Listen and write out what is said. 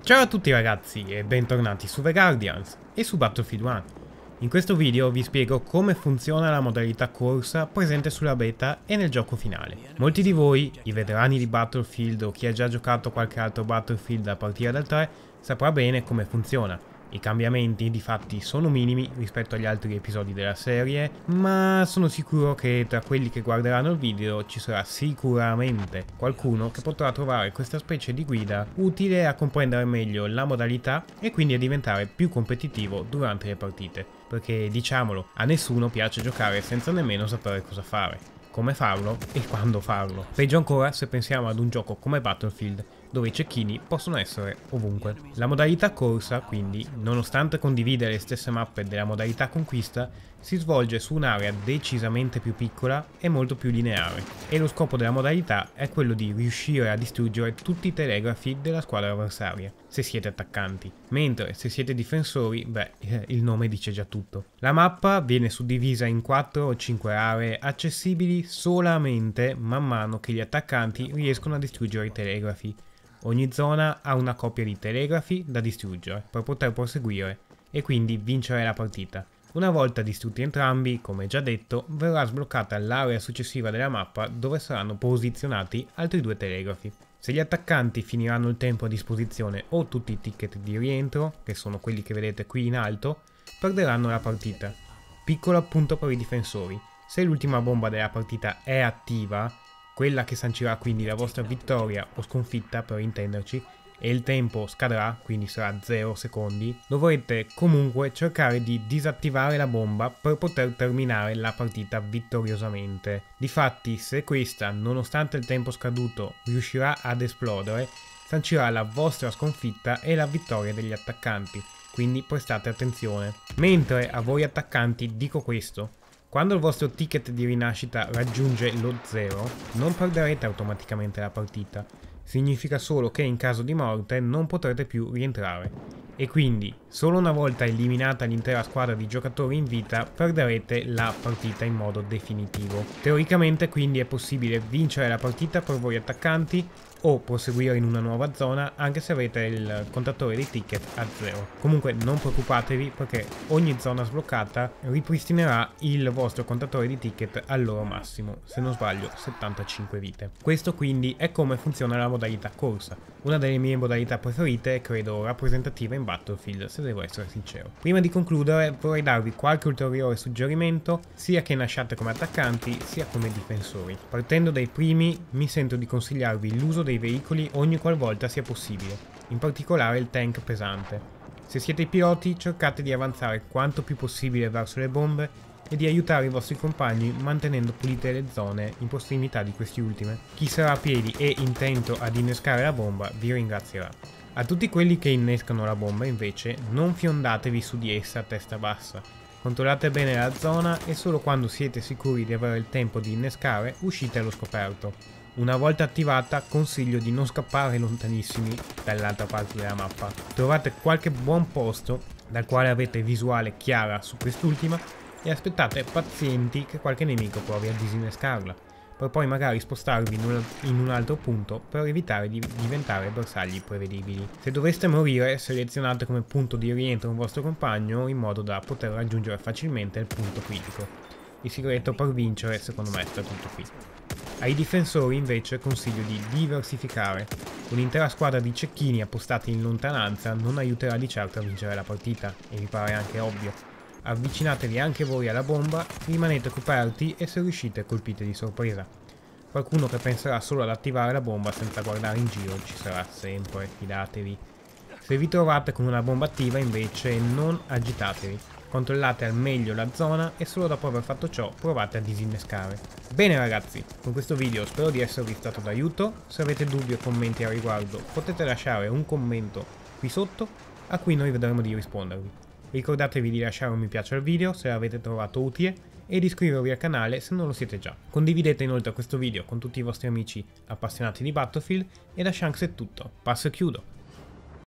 Ciao a tutti ragazzi e bentornati su The Guardians e su Battlefield 1. In questo video vi spiego come funziona la modalità corsa presente sulla beta e nel gioco finale. Molti di voi, i veterani di Battlefield o chi ha già giocato qualche altro Battlefield a partire dal 3, saprà bene come funziona. I cambiamenti difatti sono minimi rispetto agli altri episodi della serie, ma sono sicuro che tra quelli che guarderanno il video ci sarà sicuramente qualcuno che potrà trovare questa specie di guida utile a comprendere meglio la modalità e quindi a diventare più competitivo durante le partite, perché diciamolo, a nessuno piace giocare senza nemmeno sapere cosa fare, come farlo e quando farlo. Peggio ancora se pensiamo ad un gioco come Battlefield, dove i cecchini possono essere ovunque. La modalità corsa, quindi, nonostante condivide le stesse mappe della modalità conquista, si svolge su un'area decisamente più piccola e molto più lineare, e lo scopo della modalità è quello di riuscire a distruggere tutti i telegrafi della squadra avversaria, se siete attaccanti, mentre se siete difensori, il nome dice già tutto. La mappa viene suddivisa in 4 o 5 aree accessibili solamente man mano che gli attaccanti riescono a distruggere i telegrafi. Ogni zona ha una coppia di telegrafi da distruggere per poter proseguire e quindi vincere la partita. Una volta distrutti entrambi, come già detto, verrà sbloccata l'area successiva della mappa dove saranno posizionati altri 2 telegrafi. Se gli attaccanti finiranno il tempo a disposizione o tutti i ticket di rientro, che sono quelli che vedete qui in alto, perderanno la partita. Piccolo appunto per i difensori: se l'ultima bomba della partita è attiva, quella che sancirà quindi la vostra vittoria o sconfitta per intenderci, e il tempo scadrà, quindi sarà 0 secondi, dovrete comunque cercare di disattivare la bomba per poter terminare la partita vittoriosamente. Difatti, se questa, nonostante il tempo scaduto, riuscirà ad esplodere, sancirà la vostra sconfitta e la vittoria degli attaccanti, quindi prestate attenzione. Mentre a voi attaccanti dico questo: quando il vostro ticket di rinascita raggiunge lo 0, non perderete automaticamente la partita. Significa solo che in caso di morte non potrete più rientrare. E quindi, solo una volta eliminata l'intera squadra di giocatori in vita, perderete la partita in modo definitivo. Teoricamente quindi è possibile vincere la partita per voi attaccanti o proseguire in una nuova zona anche se avete il contatore dei ticket a 0. Comunque non preoccupatevi, perché ogni zona sbloccata ripristinerà il vostro contatore di ticket al loro massimo, se non sbaglio 75 vite. Questo quindi è come funziona la modalità corsa, una delle mie modalità preferite e credo rappresentativa in Battlefield, se devo essere sincero. Prima di concludere vorrei darvi qualche ulteriore suggerimento, sia che nasciate come attaccanti sia come difensori. Partendo dai primi, mi sento di consigliarvi l'uso dei veicoli ogni qualvolta sia possibile, in particolare il tank pesante. Se siete piloti, cercate di avanzare quanto più possibile verso le bombe e di aiutare i vostri compagni mantenendo pulite le zone in prossimità di questi ultime. Chi sarà a piedi e intento ad innescare la bomba vi ringrazierà. A tutti quelli che innescano la bomba invece, non fiondatevi su di essa a testa bassa. Controllate bene la zona e solo quando siete sicuri di avere il tempo di innescare uscite allo scoperto. Una volta attivata consiglio di non scappare lontanissimi dall'altra parte della mappa. Trovate qualche buon posto dal quale avete visuale chiara su quest'ultima e aspettate pazienti che qualche nemico provi a disinnescarla, per poi magari spostarvi in un altro punto per evitare di diventare bersagli prevedibili. Se doveste morire, selezionate come punto di rientro un vostro compagno in modo da poter raggiungere facilmente il punto critico. Il segreto per vincere secondo me sta tutto qui. Ai difensori invece consiglio di diversificare. Un'intera squadra di cecchini appostati in lontananza non aiuterà di certo a vincere la partita, e mi pare anche ovvio. Avvicinatevi anche voi alla bomba, rimanete coperti e se riuscite colpite di sorpresa. Qualcuno che penserà solo ad attivare la bomba senza guardare in giro ci sarà sempre, fidatevi. Se vi trovate con una bomba attiva invece non agitatevi. Controllate al meglio la zona e solo dopo aver fatto ciò provate a disinnescare. Bene ragazzi, con questo video spero di esservi stato d'aiuto. Se avete dubbi o commenti a riguardo potete lasciare un commento qui sotto a cui noi vedremo di rispondervi. Ricordatevi di lasciare un mi piace al video se l'avete trovato utile e di iscrivervi al canale se non lo siete già. Condividete inoltre questo video con tutti i vostri amici appassionati di Battlefield e da Shanks è tutto, passo e chiudo.